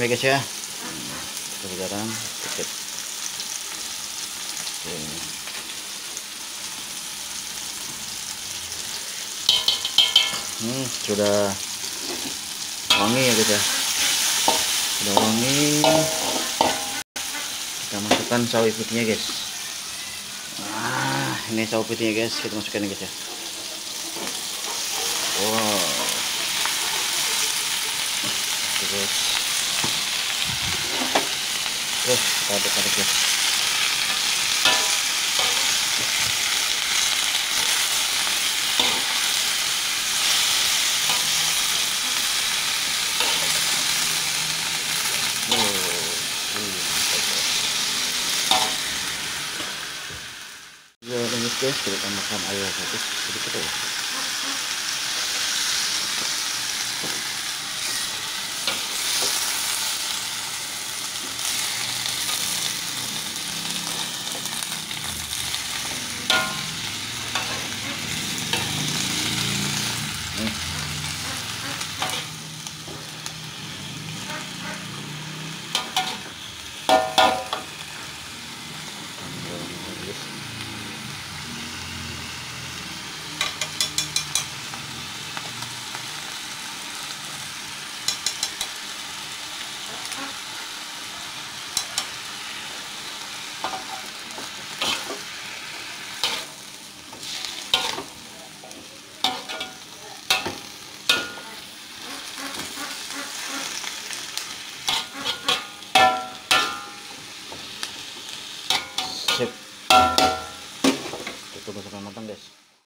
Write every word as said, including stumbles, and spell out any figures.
ya guys ya. Kasih garam sedikit. Oke. Hmm, sudah wangi ya guys ya. Sudah wangi. Kita masukkan sawi putihnya guys. Nah, ini sawi putihnya guys, kita masukkan guys ya. Wow. Oke guys. Terus kita aduk-aduk guys. Lanjut guys, kita tambahkan air satu sedikit ya. Sip. Kita masukkan matang guys.